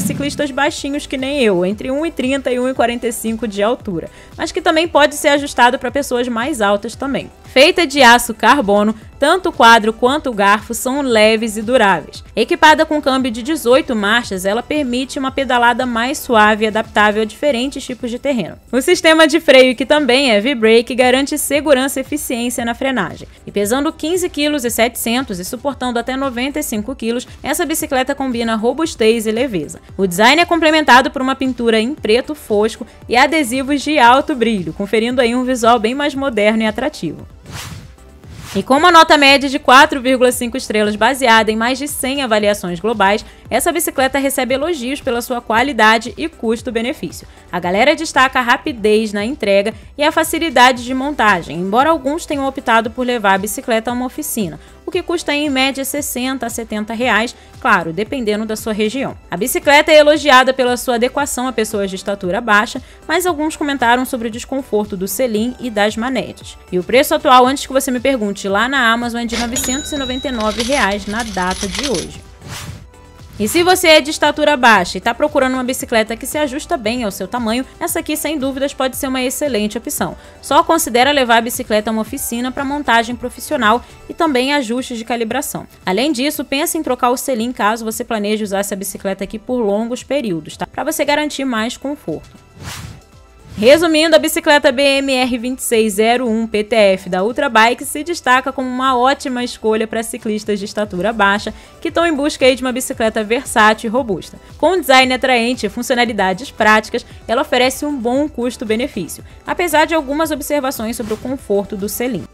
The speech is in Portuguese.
ciclistas baixinhos que nem eu, entre 1,30 e 1,45 de altura, mas que também pode ser ajustado para pessoas mais altas também. Feita de aço carbono, tanto o quadro quanto o garfo são leves e duráveis. Equipada com câmbio de 18 marchas, ela permite uma pedalada mais suave e adaptável a diferentes tipos de terreno. O sistema de freio, que também é V-Brake, garante segurança e eficiência na frenagem. E pesando 15,7 kg e suportando até 95 kg, essa bicicleta combina robustez e leveza. O design é complementado por uma pintura em preto fosco e adesivos de alto brilho, conferindo aí um visual bem mais moderno e atrativo. E com uma nota média de 4,5 estrelas baseada em mais de 100 avaliações globais, essa bicicleta recebe elogios pela sua qualidade e custo-benefício. A galera destaca a rapidez na entrega e a facilidade de montagem, embora alguns tenham optado por levar a bicicleta a uma oficina, o que custa em média R$ 60 a R$ 70, claro, dependendo da sua região. A bicicleta é elogiada pela sua adequação a pessoas de estatura baixa, mas alguns comentaram sobre o desconforto do selim e das manetes. E o preço atual, antes que você me pergunte, lá na Amazon é de R$ 999 na data de hoje. E se você é de estatura baixa e está procurando uma bicicleta que se ajusta bem ao seu tamanho, essa aqui sem dúvidas pode ser uma excelente opção. Só considera levar a bicicleta a uma oficina para montagem profissional e também ajustes de calibração. Além disso, pense em trocar o selim caso você planeje usar essa bicicleta aqui por longos períodos, tá? Para você garantir mais conforto. Resumindo, a bicicleta BMR 2601 PTF da Ultrabike se destaca como uma ótima escolha para ciclistas de estatura baixa que estão em busca aí de uma bicicleta versátil e robusta. Com um design atraente e funcionalidades práticas, ela oferece um bom custo-benefício, apesar de algumas observações sobre o conforto do selim.